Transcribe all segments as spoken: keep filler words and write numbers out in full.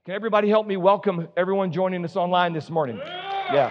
Can everybody help me welcome everyone joining us online this morning? Yeah.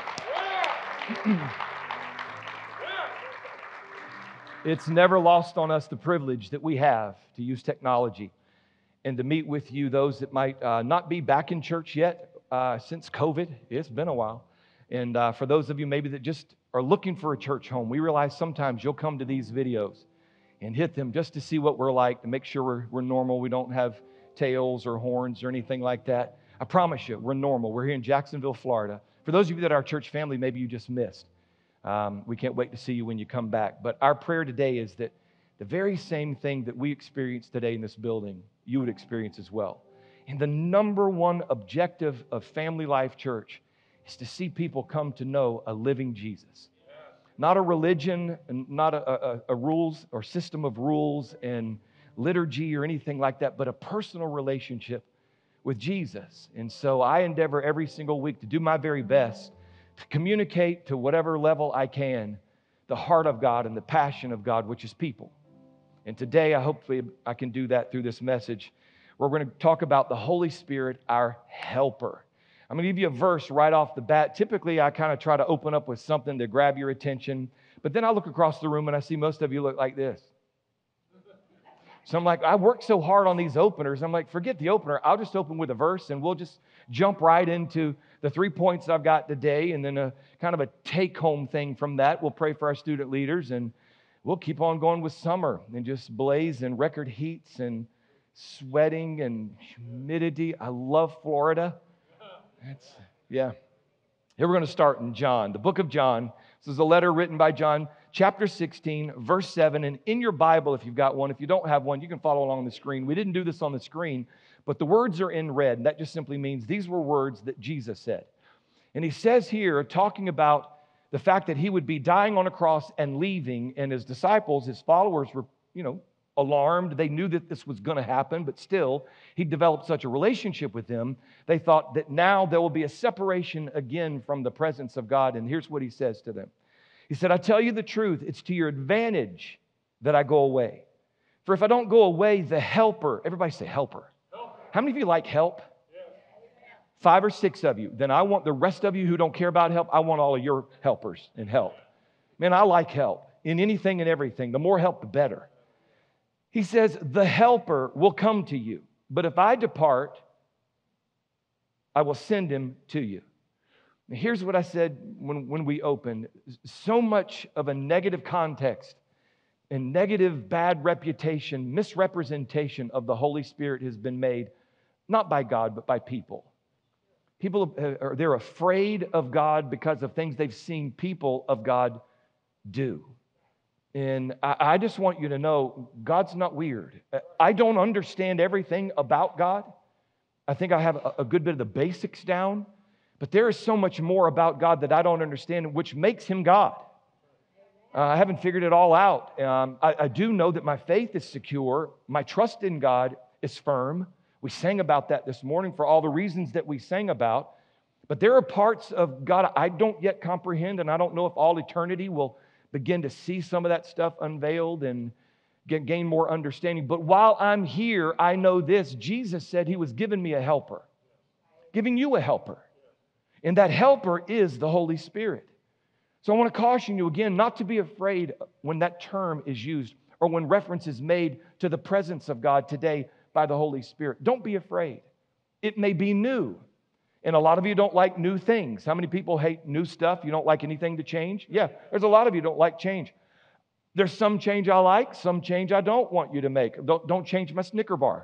It's never lost on us the privilege that we have to use technology and to meet with you, those that might uh, not be back in church yet uh, since COVID. It's been a while. And uh, for those of you maybe that just are looking for a church home, we realize sometimes you'll come to these videos and hit them just to see what we're like, to make sure we're, we're normal, we don't have tails or horns or anything like that. I promise you, we're normal. We're here in Jacksonville, Florida. For those of you that are our church family, maybe you just missed. Um, we can't wait to see you when you come back. But our prayer today is that the very same thing that we experience today in this building, you would experience as well. And the number one objective of Family Life Church is to see people come to know a living Jesus. Not a religion, and not a, a, a rules or system of rules and liturgy or anything like that, but a personal relationship with Jesus. And so I endeavor every single week to do my very best to communicate to whatever level I can the heart of God and the passion of God, which is people. And today, I hopefully I can do that through this message. We're going to talk about the Holy Spirit, our helper. I'm going to give you a verse right off the bat. Typically, I kind of try to open up with something to grab your attention, but then I look across the room and I see most of you look like this. So I'm like, I worked so hard on these openers. I'm like, forget the opener. I'll just open with a verse and we'll just jump right into the three points I've got today, and then a kind of a take-home thing from that. We'll pray for our student leaders, and we'll keep on going with summer and just blaze and record heats and sweating and humidity. I love Florida. That's, yeah. Here we're going to start in John, the book of John. This is a letter written by John, chapter sixteen, verse seven. And in your Bible, if you've got one, if you don't have one, you can follow along the screen. We didn't do this on the screen, but the words are in red. And that just simply means these were words that Jesus said. And he says here, talking about the fact that he would be dying on a cross and leaving, and his disciples, his followers were, you know, alarmed. They knew that this was going to happen, but still, he developed such a relationship with them. They thought that now there will be a separation again from the presence of God. And here's what he says to them. He said, I tell you the truth, it's to your advantage that I go away. For if I don't go away, the helper, everybody say helper. helper. How many of you like help? Yeah. Five or six of you. Then I want the rest of you who don't care about help, I want all of your helpers and help. Man, I like help in anything and everything. The more help, the better. He says, the helper will come to you. But if I depart, I will send him to you. Now, here's what I said when, when we opened. So much of a negative context and negative, bad reputation, misrepresentation of the Holy Spirit has been made, not by God, but by people. People are they're afraid of God because of things they've seen people of God do. And I, I just want you to know, God's not weird. I don't understand everything about God. I think I have a, a good bit of the basics down. But there is so much more about God that I don't understand, which makes him God. Uh, I haven't figured it all out. Um, I, I do know that my faith is secure. My trust in God is firm. We sang about that this morning for all the reasons that we sang about. But there are parts of God I don't yet comprehend, and I don't know if all eternity will begin to see some of that stuff unveiled and get, gain more understanding. But while I'm here, I know this. Jesus said he was giving me a helper, giving you a helper. And that helper is the Holy Spirit. So I want to caution you again not to be afraid when that term is used or when reference is made to the presence of God today by the Holy Spirit. Don't be afraid. It may be new. And a lot of you don't like new things. How many people hate new stuff? You don't like anything to change? Yeah, there's a lot of you don't like change. There's some change I like, some change I don't want you to make. Don't, don't change my Snicker bar.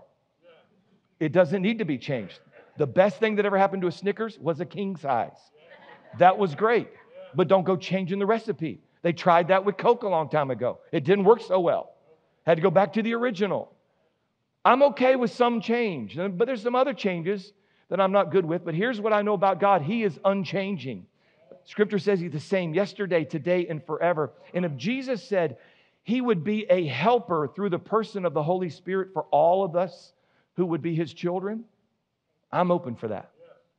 It doesn't need to be changed. The best thing that ever happened to a Snickers was a king size. That was great. But don't go changing the recipe. They tried that with Coke a long time ago. It didn't work so well. Had to go back to the original. I'm okay with some change, but there's some other changes that I'm not good with. But here's what I know about God. He is unchanging. Scripture says he's the same yesterday, today, and forever. And if Jesus said he would be a helper through the person of the Holy Spirit for all of us who would be his children, I'm open for that.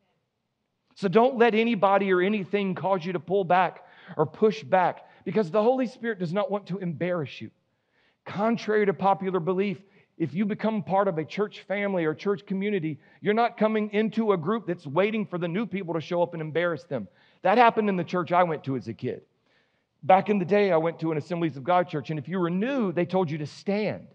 So don't let anybody or anything cause you to pull back or push back, because the Holy Spirit does not want to embarrass you. Contrary to popular belief, if you become part of a church family or church community, you're not coming into a group that's waiting for the new people to show up and embarrass them. That happened in the church I went to as a kid. Back in the day, I went to an Assemblies of God church, and if you were new, they told you to stand.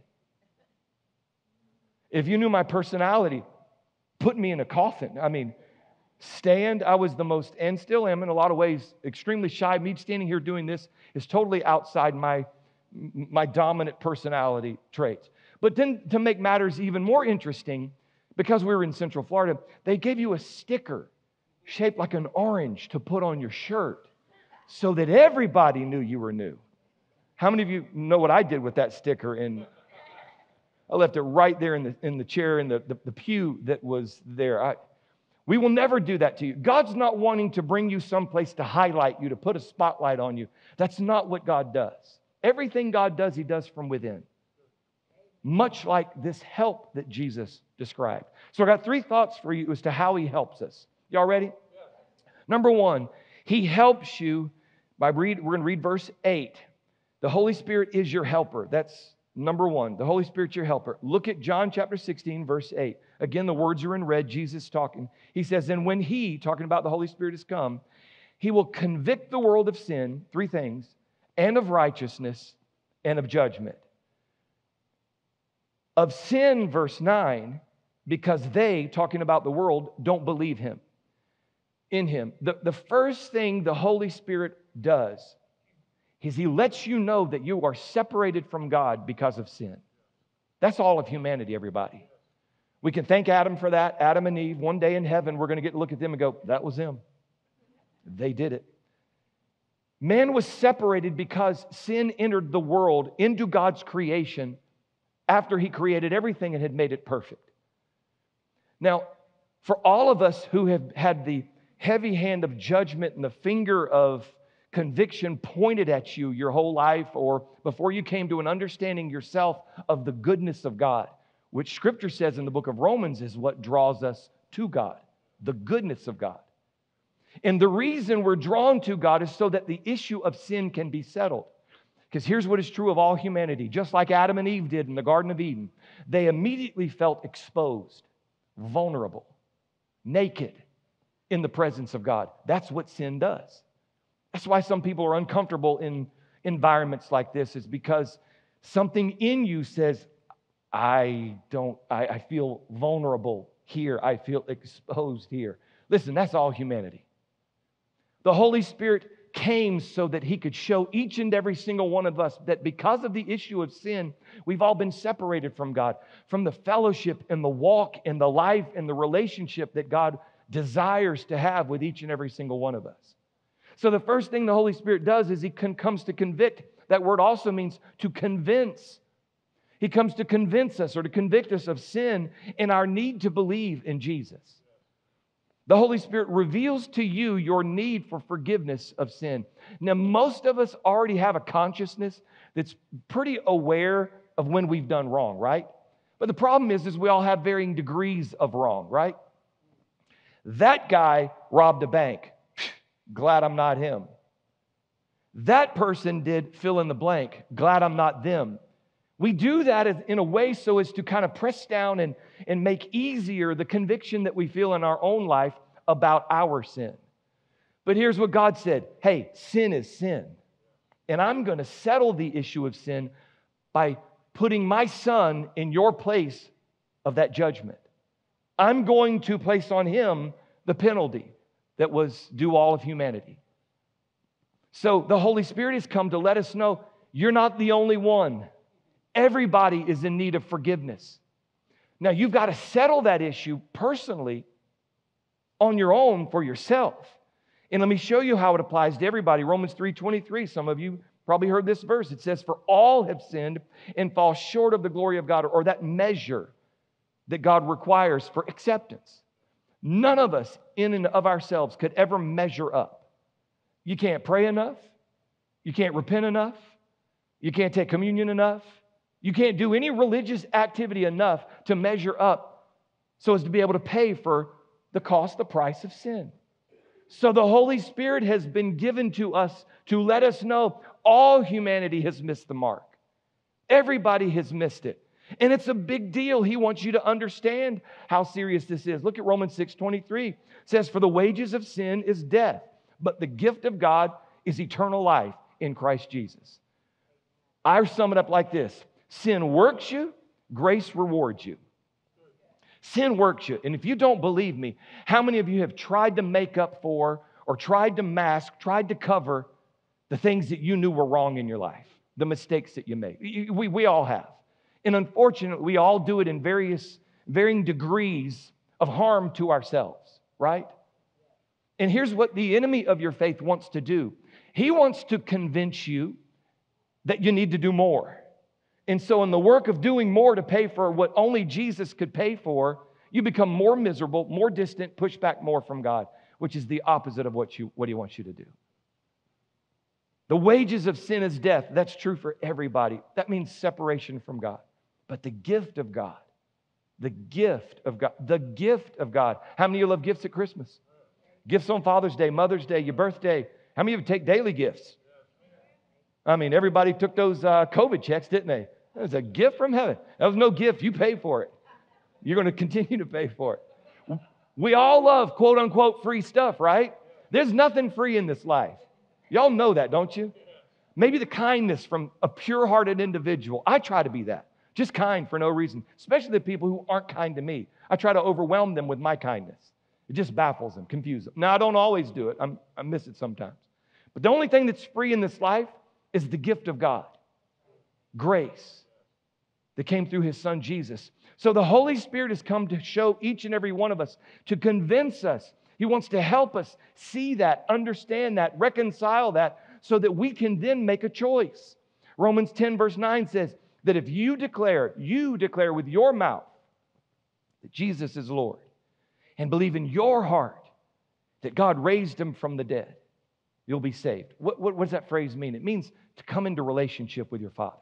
If you knew my personality, put me in a coffin. I mean, stand. I was the most, and still am in a lot of ways, extremely shy. Me standing here doing this is totally outside my, my dominant personality traits. But then to make matters even more interesting, because we were in Central Florida, they gave you a sticker shaped like an orange to put on your shirt so that everybody knew you were new. How many of you know what I did with that sticker? And I left it right there in the, in the chair in the, the, the pew that was there. I, we will never do that to you. God's not wanting to bring you someplace to highlight you, to put a spotlight on you. That's not what God does. Everything God does, He does from within. Much like this help that Jesus described. So I got three thoughts for you as to how He helps us. Y'all ready? Yeah. Number one, He helps you by read, we're going to read verse eight. The Holy Spirit is your helper. That's number one. The Holy Spirit's your helper. Look at John chapter sixteen, verse eight. Again, the words are in red. Jesus talking. He says, and when He, talking about the Holy Spirit, has come, He will convict the world of sin, three things, and of righteousness, and of judgment. Of sin, verse nine, because they, talking about the world, don't believe Him, in Him. The, the first thing the Holy Spirit does is He lets you know that you are separated from God because of sin. That's all of humanity, everybody. We can thank Adam for that. Adam and Eve, one day in heaven, we're going to get to look at them and go, that was them. They did it. Man was separated because sin entered the world into God's creation after He created everything and had made it perfect. Now, for all of us who have had the heavy hand of judgment and the finger of conviction pointed at you your whole life, or before you came to an understanding yourself of the goodness of God, which Scripture says in the book of Romans is what draws us to God, the goodness of God. And the reason we're drawn to God is so that the issue of sin can be settled. Because here's what is true of all humanity. Just like Adam and Eve did in the Garden of Eden, they immediately felt exposed, vulnerable, naked in the presence of God. That's what sin does. That's why some people are uncomfortable in environments like this, is because something in you says, I don't, I, I feel vulnerable here. I feel exposed here. Listen, that's all humanity. The Holy Spirit came so that He could show each and every single one of us that because of the issue of sin, we've all been separated from God, from the fellowship and the walk and the life and the relationship that God desires to have with each and every single one of us. So the first thing the Holy Spirit does is He con- comes to convict. That word also means to convince. He comes to convince us or to convict us of sin and our need to believe in Jesus. The Holy Spirit reveals to you your need for forgiveness of sin. Now, most of us already have a consciousness that's pretty aware of when we've done wrong, right? But the problem is, is we all have varying degrees of wrong, right? That guy robbed a bank. Glad I'm not him. That person did fill in the blank. Glad I'm not them. We do that in a way so as to kind of press down and, and make easier the conviction that we feel in our own life about our sin. But here's what God said. Hey, sin is sin. And I'm going to settle the issue of sin by putting my Son in your place of that judgment. I'm going to place on Him the penalty that was due all of humanity. So the Holy Spirit has come to let us know you're not the only one. Everybody is in need of forgiveness. Now, you've got to settle that issue personally on your own for yourself. And let me show you how it applies to everybody. Romans three twenty-three, some of you probably heard this verse. It says, for all have sinned and fall short of the glory of God, or that measure that God requires for acceptance. None of us in and of ourselves could ever measure up. You can't pray enough. You can't repent enough. You can't take communion enough. You can't do any religious activity enough to measure up so as to be able to pay for the cost, the price of sin. So the Holy Spirit has been given to us to let us know all humanity has missed the mark. Everybody has missed it. And it's a big deal. He wants you to understand how serious this is. Look at Romans six twenty-three. It says, for the wages of sin is death, but the gift of God is eternal life in Christ Jesus. I sum it up like this. Sin works you, grace rewards you. Sin works you. And if you don't believe me, how many of you have tried to make up for or tried to mask, tried to cover the things that you knew were wrong in your life, the mistakes that you made? We, we all have. And unfortunately, we all do it in various, varying degrees of harm to ourselves, right? And here's what the enemy of your faith wants to do. He wants to convince you that you need to do more. And so in the work of doing more to pay for what only Jesus could pay for, you become more miserable, more distant, push back more from God, which is the opposite of what, you, what He wants you to do. The wages of sin is death. That's true for everybody. That means separation from God. But the gift of God, the gift of God, the gift of God. How many of you love gifts at Christmas? Gifts on Father's Day, Mother's Day, your birthday. How many of you take daily gifts? I mean, everybody took those uh, COVID checks, didn't they? That was a gift from heaven. That was no gift. You paid for it. You're going to continue to pay for it. We all love quote unquote free stuff, right? There's nothing free in this life. Y'all know that, don't you? Maybe the kindness from a pure-hearted individual. I try to be that. Just kind for no reason. Especially the people who aren't kind to me. I try to overwhelm them with my kindness. It just baffles them, confuses them. Now, I don't always do it. I'm, I miss it sometimes. But the only thing that's free in this life is the gift of God. Grace that came through His Son, Jesus. So the Holy Spirit has come to show each and every one of us, to convince us. He wants to help us see that, understand that, reconcile that, so that we can then make a choice. Romans ten verse nine says that if you declare, you declare with your mouth that Jesus is Lord, and believe in your heart that God raised Him from the dead, you'll be saved. What, what, what does that phrase mean? It means to come into relationship with your Father.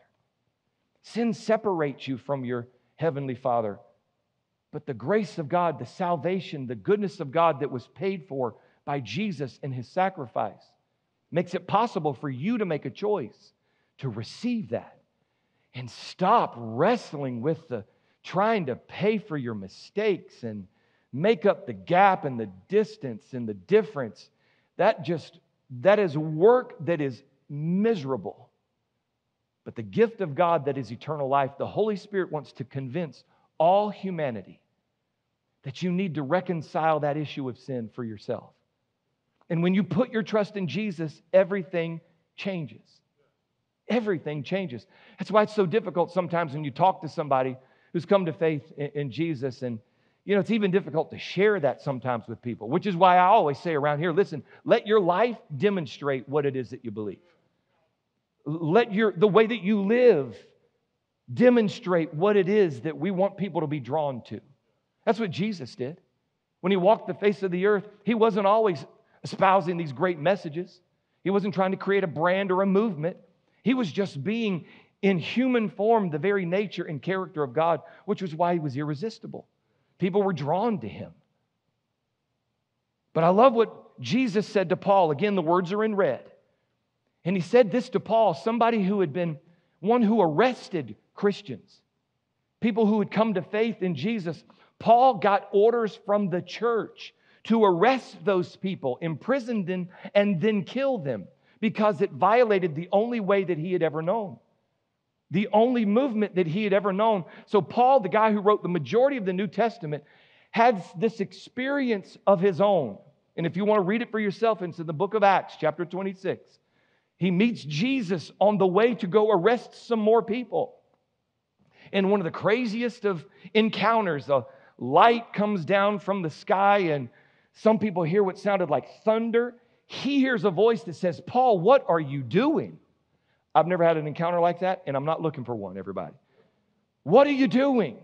Sin separates you from your Heavenly Father. But the grace of God, the salvation, the goodness of God that was paid for by Jesus in His sacrifice makes it possible for you to make a choice to receive that and stop wrestling with the trying to pay for your mistakes and make up the gap and the distance and the difference. That just, that is work that is miserable. But the gift of God that is eternal life, the Holy Spirit wants to convince all humanity that you need to reconcile that issue of sin for yourself. And when you put your trust in Jesus, everything changes. Everything changes. That's why it's so difficult sometimes when you talk to somebody who's come to faith in, in Jesus. And, you know, it's even difficult to share that sometimes with people, which is why I always say around here, listen, let your life demonstrate what it is that you believe. Let your the way that you live demonstrate what it is that we want people to be drawn to. That's what Jesus did. When He walked the face of the earth, He wasn't always espousing these great messages. He wasn't trying to create a brand or a movement. He was just being in human form, the very nature and character of God, which was why He was irresistible. People were drawn to Him. But I love what Jesus said to Paul. Again, the words are in red. And He said this to Paul, somebody who had been one who arrested Christians, people who had come to faith in Jesus. Paul got orders from the church to arrest those people, imprison them, and then kill them because it violated the only way that he had ever known, the only movement that he had ever known. So Paul, the guy who wrote the majority of the New Testament, had this experience of his own. And if you want to read it for yourself, it's in the book of Acts, chapter twenty-six. He meets Jesus on the way to go arrest some more people. And one of the craziest of encounters, a light comes down from the sky, and some people hear what sounded like thunder. He hears a voice that says, Paul, what are you doing? I've never had an encounter like that, and I'm not looking for one, everybody. What are you doing?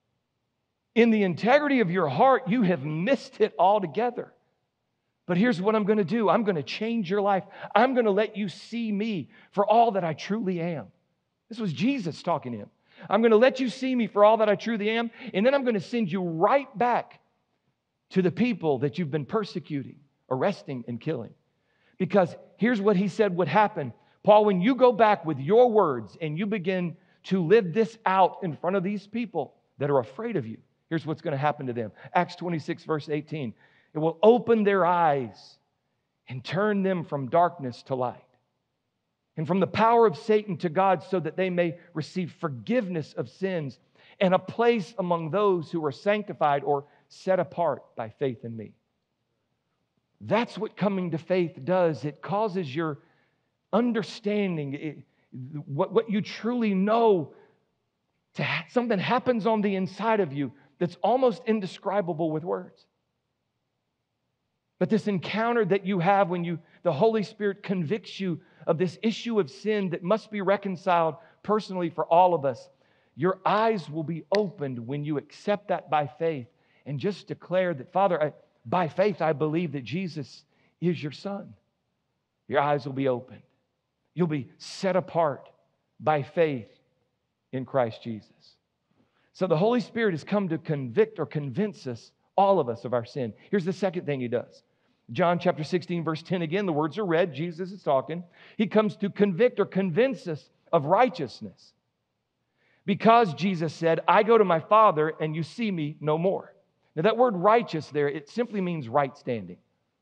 In the integrity of your heart, you have missed it altogether. But here's what I'm going to do. I'm going to change your life. I'm going to let you see me for all that I truly am. This was Jesus talking to him. I'm going to let you see me for all that I truly am, and then I'm going to send you right back to the people that you've been persecuting, arresting, and killing. Because here's what he said would happen. Paul, when you go back with your words and you begin to live this out in front of these people that are afraid of you, here's what's going to happen to them. Acts twenty-six, verse eighteen. It will open their eyes and turn them from darkness to light, and from the power of Satan to God, so that they may receive forgiveness of sins and a place among those who are sanctified or set apart by faith in me. That's what coming to faith does. It causes your understanding, it, what, what you truly know, to ha- something happens on the inside of you that's almost indescribable with words. But this encounter that you have when you, the Holy Spirit convicts you of this issue of sin that must be reconciled personally for all of us, your eyes will be opened when you accept that by faith and just declare that, Father, I, by faith I believe that Jesus is your Son. Your eyes will be opened. You'll be set apart by faith in Christ Jesus. So the Holy Spirit has come to convict or convince us, all of us, of our sin. Here's the second thing He does. John chapter sixteen, verse ten again, the words are read. Jesus is talking. He comes to convict or convince us of righteousness. Because Jesus said, I go to my Father and you see me no more. Now that word righteous there, it simply means right standing.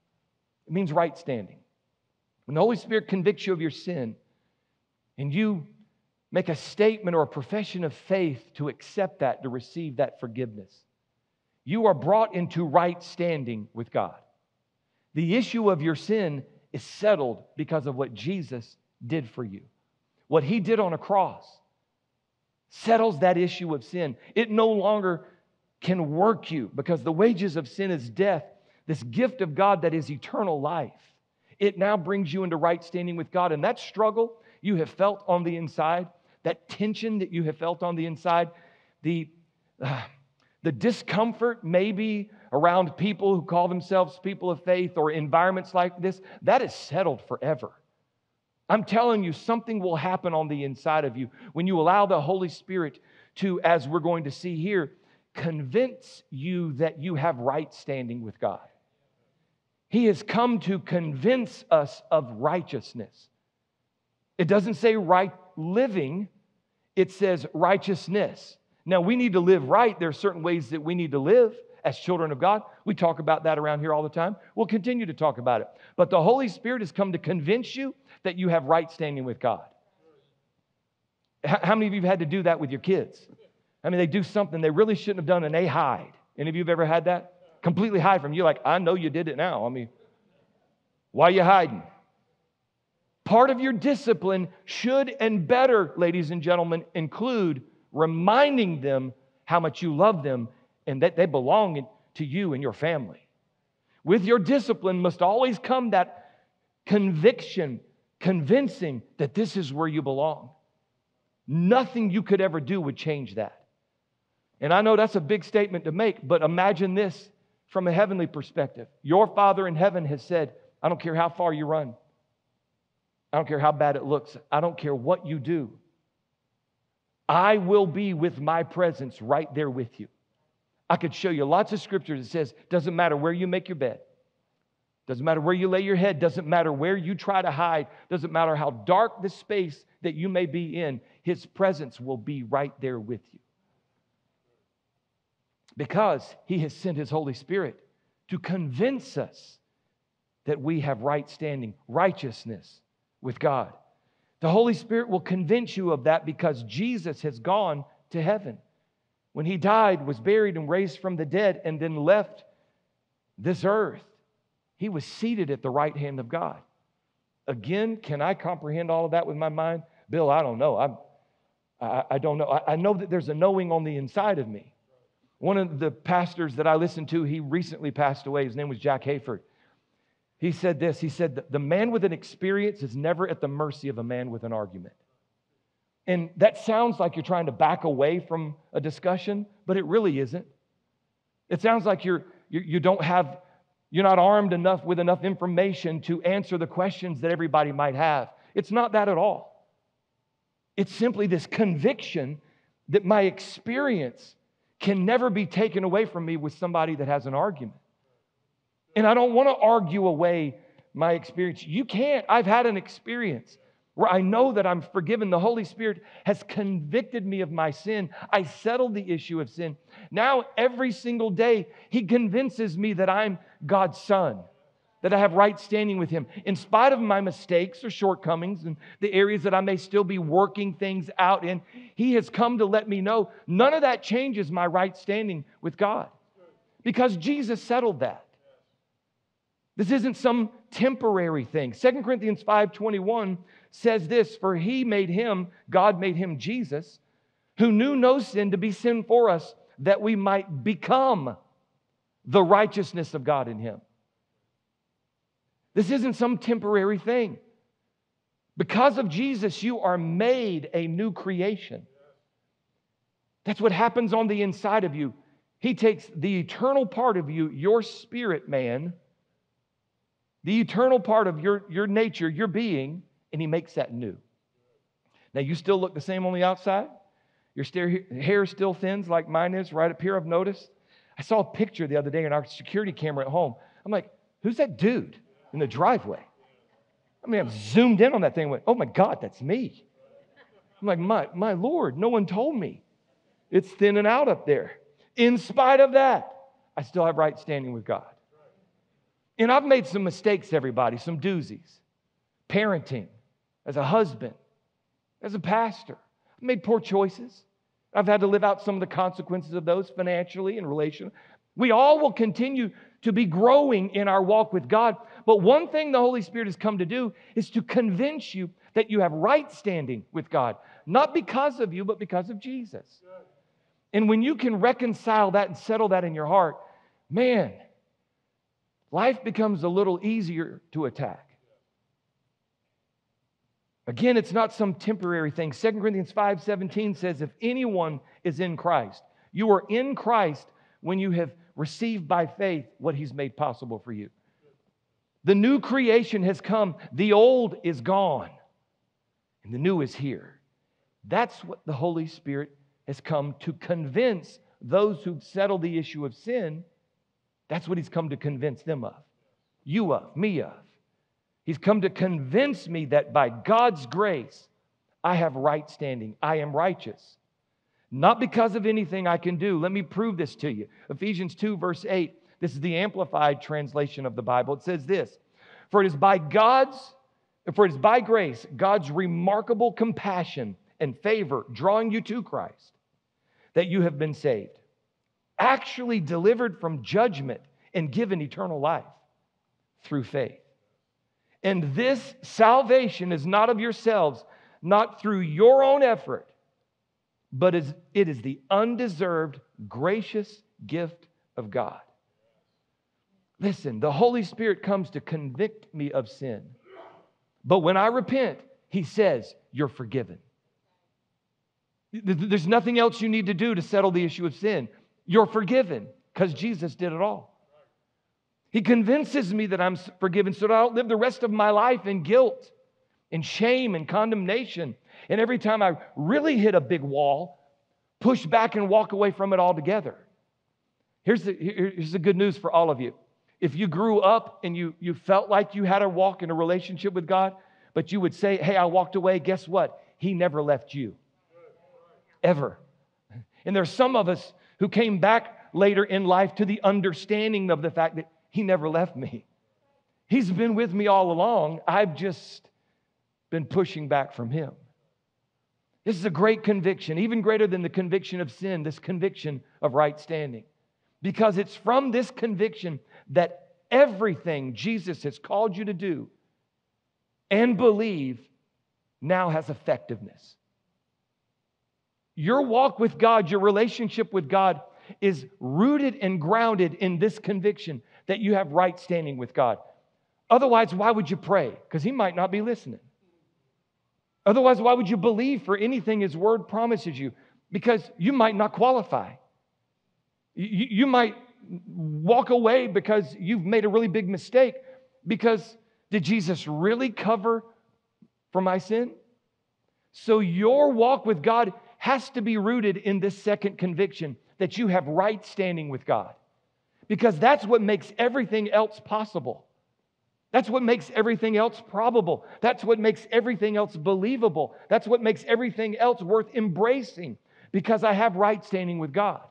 It means right standing. When the Holy Spirit convicts you of your sin and you make a statement or a profession of faith to accept that, to receive that forgiveness, you are brought into right standing with God. The issue of your sin is settled because of what Jesus did for you. What He did on a cross settles that issue of sin. It no longer can work you because the wages of sin is death. This gift of God that is eternal life, it now brings you into right standing with God. And that struggle you have felt on the inside, that tension that you have felt on the inside, the, uh, the discomfort maybe around people who call themselves people of faith or environments like this, that is settled forever. I'm telling you, something will happen on the inside of you when you allow the Holy Spirit to, as we're going to see here, convince you that you have right standing with God. He has come to convince us of righteousness. It doesn't say right living, it says righteousness. Now, we need to live right. There are certain ways that we need to live as children of God. We talk about that around here all the time. We'll continue to talk about it. But the Holy Spirit has come to convince you that you have right standing with God. How many of you have had to do that with your kids? I mean, they do something they really shouldn't have done and they hide. Any of you have ever had that? Completely hide from you, like, I know you did it now. I mean, why are you hiding? Part of your discipline should and better, ladies and gentlemen, include reminding them how much you love them and that they belong to you and your family. With your discipline must always come that conviction, convincing that this is where you belong. Nothing you could ever do would change that. And I know that's a big statement to make, but imagine this from a heavenly perspective. Your Father in heaven has said, I don't care how far you run. I don't care how bad it looks. I don't care what you do. I will be with my presence right there with you. I could show you lots of scriptures that says, doesn't matter where you make your bed. Doesn't matter where you lay your head. Doesn't matter where you try to hide. Doesn't matter how dark the space that you may be in. His presence will be right there with you. Because He has sent His Holy Spirit to convince us that we have right standing, righteousness with God. The Holy Spirit will convince you of that because Jesus has gone to heaven. When He died, was buried, and raised from the dead, and then left this earth, He was seated at the right hand of God. Again, can I comprehend all of that with my mind? Bill, I don't know. I'm, I, I don't know. I, I know that there's a knowing on the inside of me. One of the pastors that I listened to, he recently passed away. His name was Jack Hayford. He said this. He said, the man with an experience is never at the mercy of a man with an argument. And that sounds like you're trying to back away from a discussion, but it really isn't. It sounds like you're, you, you don't have, you're not armed enough with enough information to answer the questions that everybody might have. It's not that at all. It's simply this conviction that my experience can never be taken away from me with somebody that has an argument. And I don't want to argue away my experience. You can't. I've had an experience. where I know that I'm forgiven. The Holy Spirit has convicted me of my sin. I settled the issue of sin. Now, every single day, He convinces me that I'm God's son, that I have right standing with Him. In spite of my mistakes or shortcomings and the areas that I may still be working things out in, He has come to let me know none of that changes my right standing with God, because Jesus settled that. This isn't some temporary thing. Second Corinthians five twenty-one says this, for He made Him, God made Him, Jesus, who knew no sin, to be sin for us, that we might become the righteousness of God in Him. This isn't some temporary thing. Because of Jesus, you are made a new creation. That's what happens on the inside of you. He takes the eternal part of you, your spirit man, the eternal part of your, your nature, your being, and He makes that new. Now, you still look the same on the outside. Your stare, hair still thins like mine is right up here, I've noticed. I saw a picture the other day in our security camera at home. I'm like, who's that dude in the driveway? I mean, I've zoomed in on that thing and went, oh my God, that's me. I'm like, my, my Lord, no one told me. It's thinning out up there. In spite of that, I still have right standing with God. And I've made some mistakes, everybody, some doozies. Parenting, as a husband, as a pastor. I've made poor choices. I've had to live out some of the consequences of those financially and relationally. We all will continue to be growing in our walk with God. But one thing the Holy Spirit has come to do is to convince you that you have right standing with God. Not because of you, but because of Jesus. And when you can reconcile that and settle that in your heart, man, life becomes a little easier to attack. Again, it's not some temporary thing. Second Corinthians five seventeen says, if anyone is in Christ, you are in Christ when you have received by faith what He's made possible for you. The new creation has come. The old is gone. And the new is here. That's what the Holy Spirit has come to convince those who've settled the issue of sin. That's what He's come to convince them of. You of, me of. He's come to convince me that by God's grace, I have right standing. I am righteous. Not because of anything I can do. Let me prove this to you. Ephesians two, verse eight. This is the Amplified translation of the Bible. It says this, For it is by God's, for it is by grace, God's remarkable compassion and favor drawing you to Christ, that you have been saved, actually delivered from judgment and given eternal life through faith. And this salvation is not of yourselves, not through your own effort, but is, it is the undeserved, gracious gift of God. Listen, the Holy Spirit comes to convict me of sin. But when I repent, He says, you're forgiven. There's nothing else you need to do to settle the issue of sin. You're forgiven because Jesus did it all. He convinces me that I'm forgiven so that I don't live the rest of my life in guilt and shame and condemnation. And every time I really hit a big wall, push back and walk away from it altogether. Here's the, here's the good news for all of you. If you grew up and you, you felt like you had a walk in a relationship with God, but you would say, hey, I walked away, guess what? He never left you. Ever. And there's some of us who came back later in life to the understanding of the fact that He never left me. He's been with me all along. I've just been pushing back from Him. This is a great conviction, even greater than the conviction of sin, this conviction of right standing. Because it's from this conviction that everything Jesus has called you to do and believe now has effectiveness. Your walk with God, your relationship with God is rooted and grounded in this conviction that you have right standing with God. Otherwise, why would you pray? Because He might not be listening. Otherwise, why would you believe for anything His Word promises you? Because you might not qualify. You, you might walk away because you've made a really big mistake. Because did Jesus really cover for my sin? So your walk with God has to be rooted in this second conviction that you have right standing with God. Because that's what makes everything else possible. That's what makes everything else probable. That's what makes everything else believable. That's what makes everything else worth embracing, because I have right standing with God.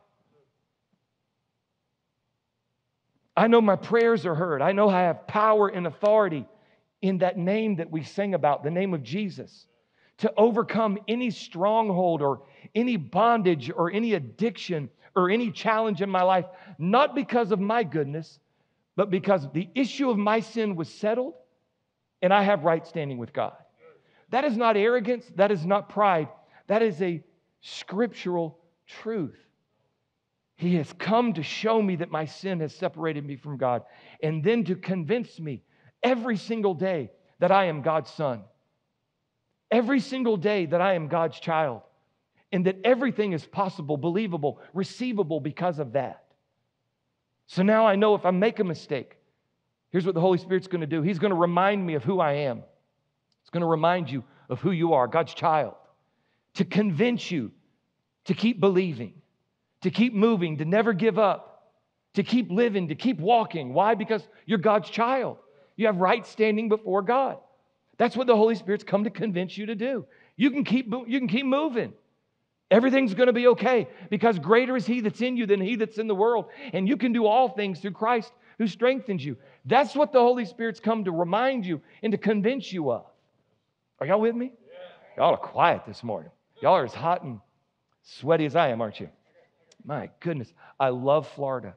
I know my prayers are heard. I know I have power and authority in that name that we sing about, the name of Jesus, to overcome any stronghold or any bondage or any addiction or any challenge in my life, not because of my goodness, but because the issue of my sin was settled and I have right standing with God. That is not arrogance. That is not pride. That is a scriptural truth. He has come to show me that my sin has separated me from God, and then to convince me every single day that I am God's son. Every single day that I am God's child, and that everything is possible, believable, receivable because of that. So now I know if I make a mistake, here's what the Holy Spirit's going to do. He's going to remind me of who I am. It's going to remind you of who you are, God's child, to convince you to keep believing, to keep moving, to never give up, to keep living, to keep walking. Why? Because you're God's child. You have right standing before God. That's what the Holy Spirit's come to convince you to do. You can keep, you can keep moving. Everything's going to be okay, because greater is He that's in you than he that's in the world. And you can do all things through Christ who strengthens you. That's what the Holy Spirit's come to remind you and to convince you of. Are y'all with me? Y'all are quiet this morning. Y'all are as hot and sweaty as I am, aren't you? My goodness, I love Florida.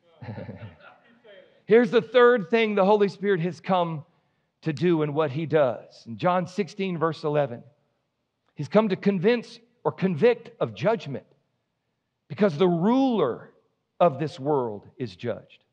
Here's the third thing the Holy Spirit has come to do and what He does. In John sixteen, verse eleven, He's come to convince or convict of judgment, because the ruler of this world is judged.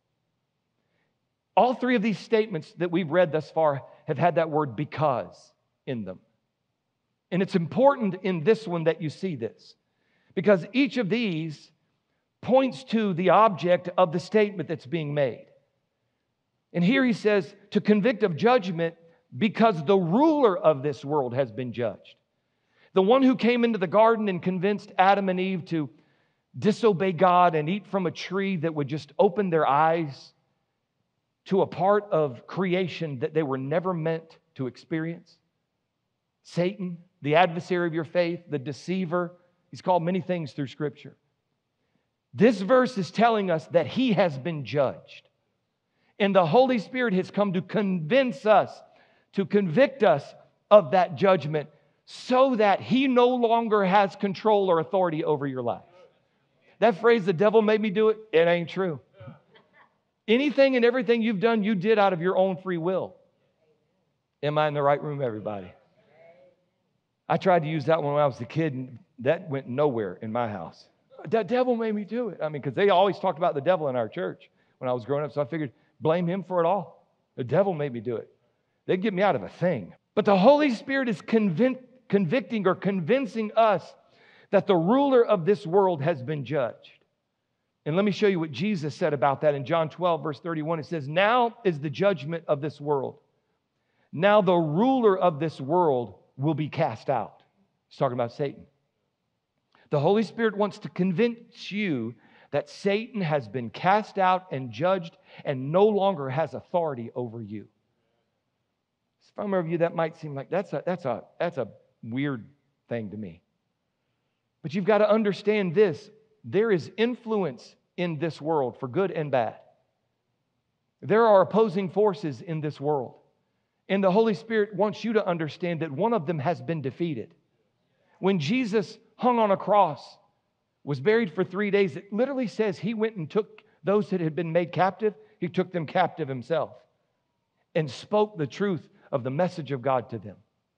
All three of these statements that we've read thus far have had that word because in them. And it's important in this one that you see this, because each of these points to the object of the statement that's being made. And here he says, to convict of judgment because the ruler of this world has been judged. The one who came into the garden and convinced Adam and Eve to disobey God and eat from a tree that would just open their eyes to a part of creation that they were never meant to experience. Satan, the adversary of your faith, the deceiver. He's called many things through Scripture. This verse is telling us that he has been judged. And the Holy Spirit has come to convince us, to convict us of that judgment, so that he no longer has control or authority over your life. That phrase, the devil made me do it, it ain't true. Anything and everything you've done, you did out of your own free will. Am I in the right room, everybody? I tried to use that one when I was a kid, and that went nowhere in my house. That devil made me do it. I mean, because they always talked about the devil in our church when I was growing up, so I figured, blame him for it all. The devil made me do it. They'd get me out of a thing. But the Holy Spirit is convinced, convicting or convincing us that the ruler of this world has been judged. And let me show you what Jesus said about that in John twelve, verse thirty-one. It says, now is the judgment of this world. Now the ruler of this world will be cast out. He's talking about Satan. The Holy Spirit wants to convince you that Satan has been cast out and judged and no longer has authority over you. For some of you, that might seem like that's a, that's a, that's a weird thing to me. But you've got to understand this. There is influence in this world for good and bad. There are opposing forces in this world. And the Holy Spirit wants you to understand that one of them has been defeated. When Jesus hung on a cross, was buried for three days, it literally says he went and took those that had been made captive, he took them captive himself and spoke the truth of the message of God to them.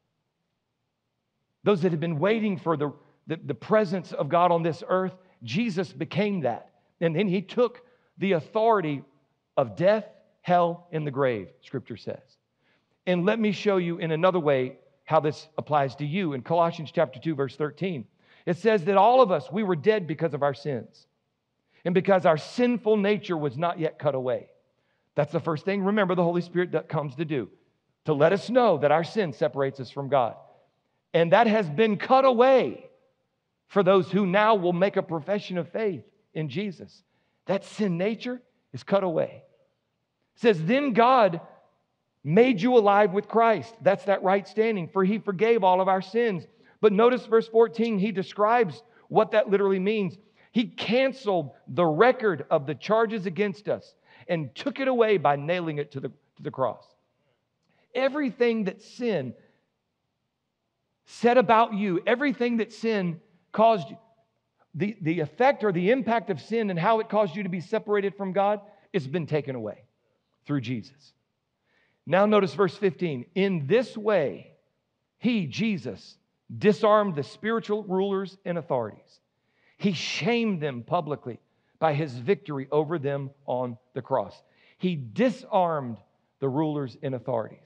Those that had been waiting for the, the, the presence of God on this earth, Jesus became that. And then he took the authority of death, hell, and the grave, Scripture says. And let me show you in another way how this applies to you. In Colossians chapter two, verse thirteen, it says that all of us, we were dead because of our sins and because our sinful nature was not yet cut away. That's the first thing, remember, the Holy Spirit comes to do, to let us know that our sin separates us from God. And that has been cut away for those who now will make a profession of faith in Jesus. That sin nature is cut away. It says, then God Made you alive with Christ. That's that right standing. For He forgave all of our sins. But notice verse fourteen, He describes what that literally means. He canceled the record of the charges against us and took it away by nailing it to the, to the cross. Everything that sin said about you, everything that sin caused you, the, the effect or the impact of sin and how it caused you to be separated from God, it's been taken away through Jesus. Now notice verse fifteen. In this way, He, Jesus, disarmed the spiritual rulers and authorities. He shamed them publicly by His victory over them on the cross. He disarmed the rulers and authorities.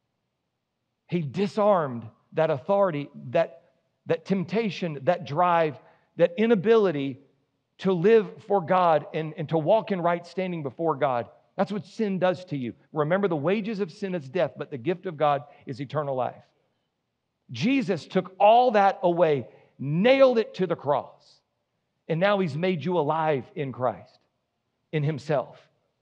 He disarmed that authority, that, that temptation, that drive, that inability to live for God and, and to walk in right standing before God. That's what sin does to you. Remember, the wages of sin is death, but the gift of God is eternal life. Jesus took all that away, nailed it to the cross, and now He's made you alive in Christ, in Himself.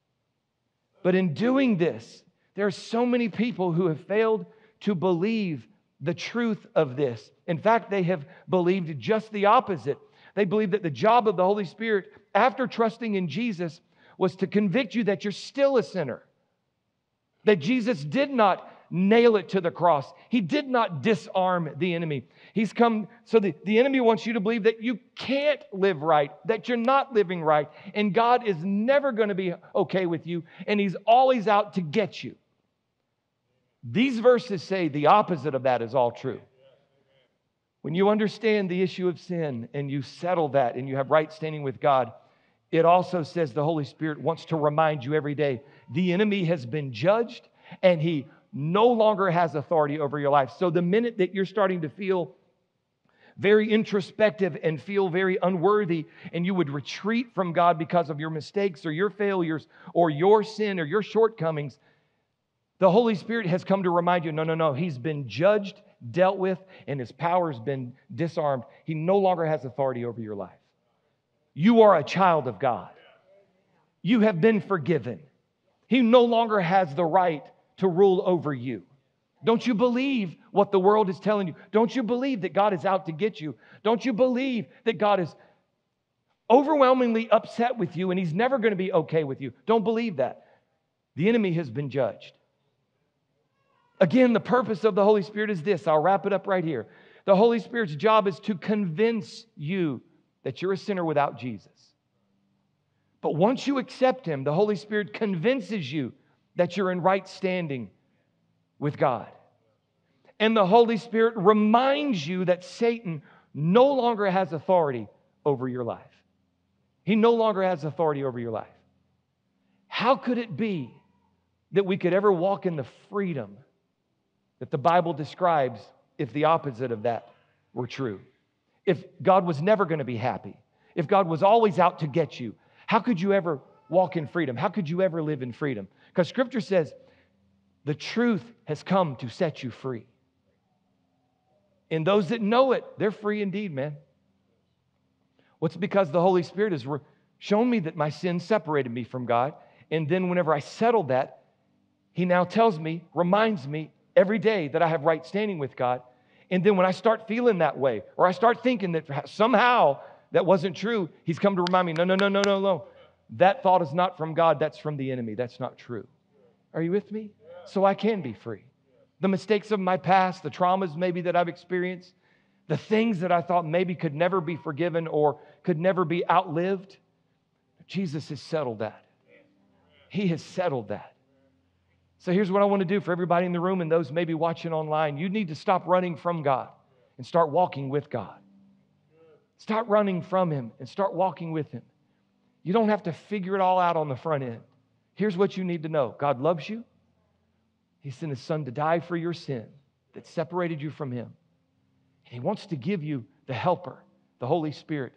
But in doing this, there are so many people who have failed to believe the truth of this. In fact, they have believed just the opposite. They believe that the job of the Holy Spirit, after trusting in Jesus, was to convict you that you're still a sinner. That Jesus did not nail it to the cross. He did not disarm the enemy. He's come, so the, the enemy wants you to believe that you can't live right, that you're not living right, and God is never going to be okay with you, and He's always out to get you. These verses say the opposite of that is all true. When you understand the issue of sin and you settle that and you have right standing with God, it also says the Holy Spirit wants to remind you every day the enemy has been judged and he no longer has authority over your life. So the minute that you're starting to feel very introspective and feel very unworthy, and you would retreat from God because of your mistakes or your failures or your sin or your shortcomings, the Holy Spirit has come to remind you, no, no, no, He's been judged, dealt with, and His power has been disarmed. He no longer has authority over your life. You are a child of God. You have been forgiven. He no longer has the right to rule over you. Don't you believe what the world is telling you? Don't you believe that God is out to get you? Don't you believe that God is overwhelmingly upset with you and He's never going to be okay with you? Don't believe that. The enemy has been judged. Again, the purpose of the Holy Spirit is this. I'll wrap it up right here. The Holy Spirit's job is to convince you that you're a sinner without Jesus. But once you accept Him, the Holy Spirit convinces you that you're in right standing with God. And the Holy Spirit reminds you that Satan no longer has authority over your life. He no longer has authority over your life. How could it be that we could ever walk in the freedom that the Bible describes if the opposite of that were true? If God was never going to be happy, if God was always out to get you, how could you ever walk in freedom? How could you ever live in freedom? Because Scripture says the truth has come to set you free. And those that know it, they're free indeed, man. What's because the Holy Spirit has re- shown me that my sin separated me from God. And then whenever I settled that, He now tells me, reminds me every day that I have right standing with God. And then when I start feeling that way, or I start thinking that somehow that wasn't true, He's come to remind me, no, no, no, no, no, no. That thought is not from God. That's from the enemy. That's not true. Are you with me? So I can be free. The mistakes of my past, the traumas maybe that I've experienced, the things that I thought maybe could never be forgiven or could never be outlived, Jesus has settled that. He has settled that. So here's what I want to do for everybody in the room and those maybe watching online. You need to stop running from God and start walking with God. Stop running from Him and start walking with Him. You don't have to figure it all out on the front end. Here's what you need to know. God loves you. He sent His Son to die for your sin that separated you from Him. And He wants to give you the helper, the Holy Spirit,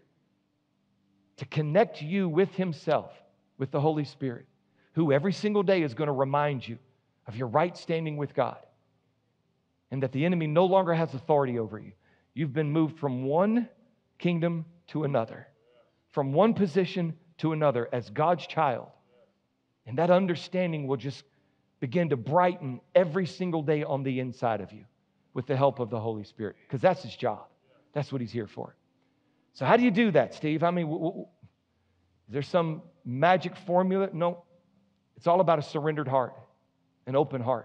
to connect you with Himself, with the Holy Spirit, who every single day is going to remind you of your right standing with God and that the enemy no longer has authority over you. You've been moved from one kingdom to another, from one position to another as God's child. And that understanding will just begin to brighten every single day on the inside of you with the help of the Holy Spirit, because that's His job. That's what He's here for. So how do you do that, Steve? I mean, w- w- is there some magic formula? No. It's all about a surrendered heart, an open heart.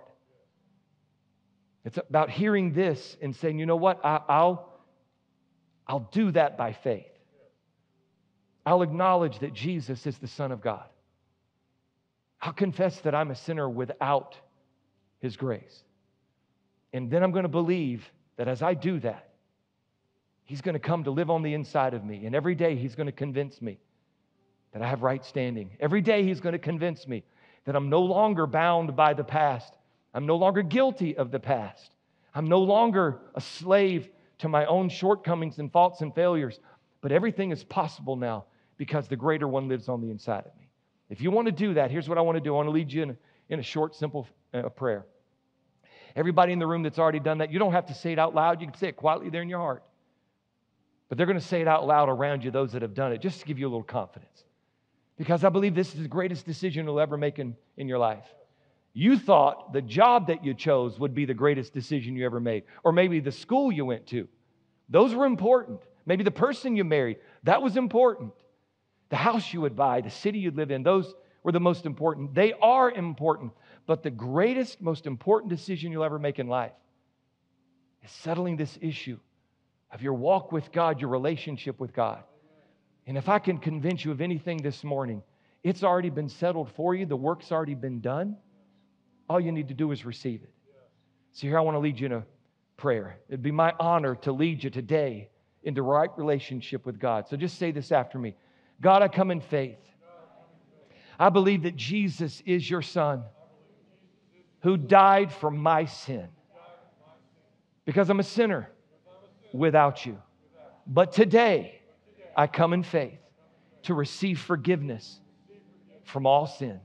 It's about hearing this and saying, you know what, I, I'll, I'll do that by faith. I'll acknowledge that Jesus is the Son of God. I'll confess that I'm a sinner without His grace. And then I'm going to believe that as I do that, He's going to come to live on the inside of me. And every day He's going to convince me that I have right standing. Every day He's going to convince me that I'm no longer bound by the past. I'm no longer guilty of the past. I'm no longer a slave to my own shortcomings and faults and failures. But everything is possible now because the greater one lives on the inside of me. If you want to do that, here's what I want to do. I want to lead you in a, in a short, simple uh, prayer. Everybody in the room that's already done that, you don't have to say it out loud. You can say it quietly there in your heart. But they're going to say it out loud around you, those that have done it, just to give you a little confidence. Because I believe this is the greatest decision you'll ever make in, in your life. You thought the job that you chose would be the greatest decision you ever made. Or maybe the school you went to. Those were important. Maybe the person you married, that was important. The house you would buy, the city you'd live in, those were the most important. They are important. But the greatest, most important decision you'll ever make in life is settling this issue of your walk with God, your relationship with God. And if I can convince you of anything this morning, it's already been settled for you. The work's already been done. All you need to do is receive it. So here I want to lead you in a prayer. It'd be my honor to lead you today into right relationship with God. So just say this after me. God, I come in faith. I believe that Jesus is your Son who died for my sin because I'm a sinner without you. But today, I come in faith to receive forgiveness from all sin.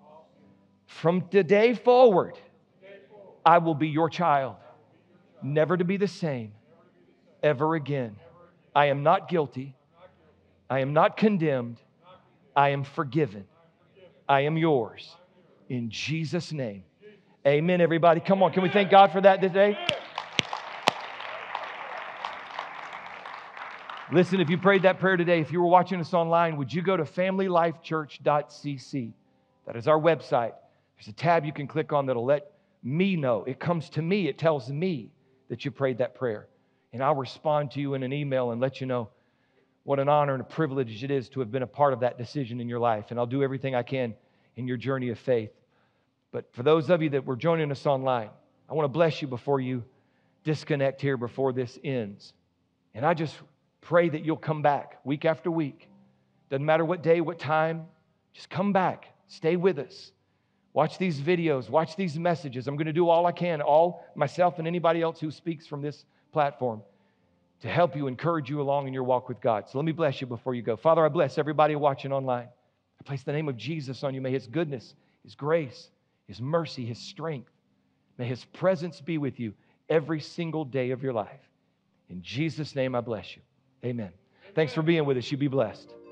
From today forward, I will be your child, never to be the same ever again. I am not guilty. I am not condemned. I am forgiven. I am yours. In Jesus' name. Amen, everybody. Come on, can we thank God for that today? Listen, if you prayed that prayer today, if you were watching us online, would you go to family life church dot c c? That is our website. There's a tab you can click on that'll let me know. It comes to me. It tells me that you prayed that prayer. And I'll respond to you in an email and let you know what an honor and a privilege it is to have been a part of that decision in your life. And I'll do everything I can in your journey of faith. But for those of you that were joining us online, I want to bless you before you disconnect here, before this ends. And I just pray that you'll come back week after week. Doesn't matter what day, what time, just come back. Stay with us. Watch these videos. Watch these messages. I'm going to do all I can, all myself and anybody else who speaks from this platform, to help you, encourage you along in your walk with God. So let me bless you before you go. Father, I bless everybody watching online. I place the name of Jesus on you. May His goodness, His grace, His mercy, His strength, may His presence be with you every single day of your life. In Jesus' name, I bless you. Amen. Thanks for being with us. You be blessed.